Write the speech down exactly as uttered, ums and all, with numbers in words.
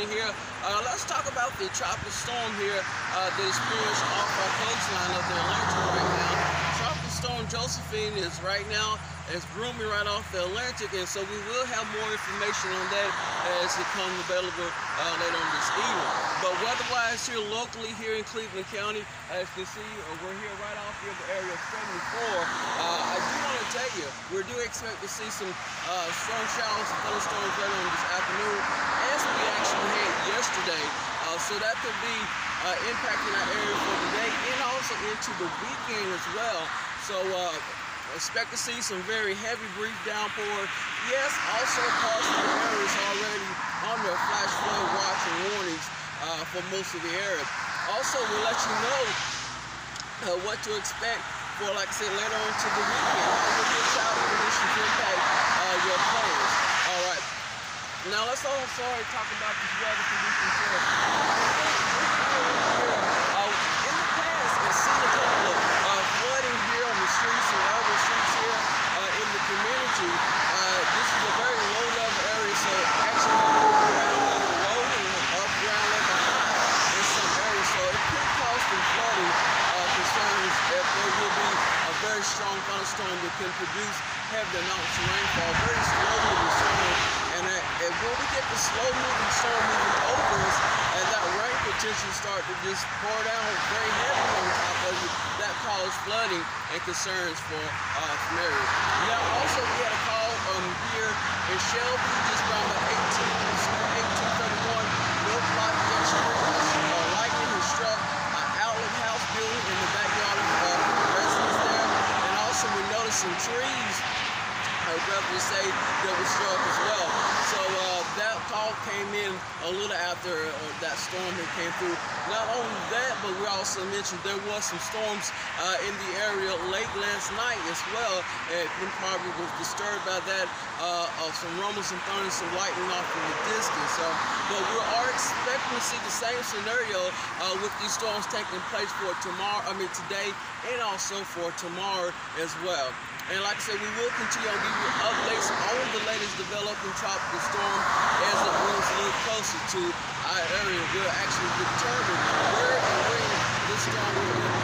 County here. Uh, let's talk about the tropical storm here uh, that is experienced off our coastline of the Atlantic right now. Tropical storm Josephine is right now it's brewing right off the Atlantic, and so we will have more information on that as it comes available uh, later on this evening. But weather-wise here locally here in Cleveland County, as you can see, uh, we're here right off here in the area of seventy-four. Uh, I do want to tell you, we do expect to see some uh, strong showers and thunderstorms later on this afternoon, as we actually had yesterday. Uh, so that could be uh, impacting our area for today and also into the weekend as well. So uh, expect to see some very heavy brief downpour. Yes, also partial areas already under flash flood watch and warnings uh, for most of the area. Also, we'll let you know uh, what to expect for, like I said, later on to the weekend. How will the shower conditions impact uh, your plans? All right. Now let's also talk about these weather conditions here. Uh, in the past, it's seen a couple of uh, flooding here on the streets and other streets here uh, in the community. Uh, this is a very low level area, so actually ground level low and up ground level high in some areas. So it could cause some flooding uh, concerns if there will be a very strong thunderstorm that can produce heavy amounts of rainfall, very slow moving storm. And, uh, and when we get the slow moving storm moving over us, and that rain potential start to just pour down very heavy on top of it, that causes flooding and concerns for uh, some areas. Now also we had a call um, here in Shelby, just around about eighteen thirty-one North Lafayette Street. Uh, lightning has struck an outlet house building in the backyard of uh, the residents there. And also we noticed some trees, I would rather say, that was struck as well. So uh, that call came in a little after uh, that storm that came through. Not only that, but we also mentioned there was some storms uh, in the area late last night as well. And we probably was disturbed by that, uh, of some rumbles and thunder, some lightning off in the distance. So, but we are expecting to see the same scenario uh, with these storms taking place for tomorrow, I mean today, and also for tomorrow as well. And like I said, we will continue on giving you updates on the latest developing tropical storm as it moves a little closer to our area. We'll actually determine where and when this storm will be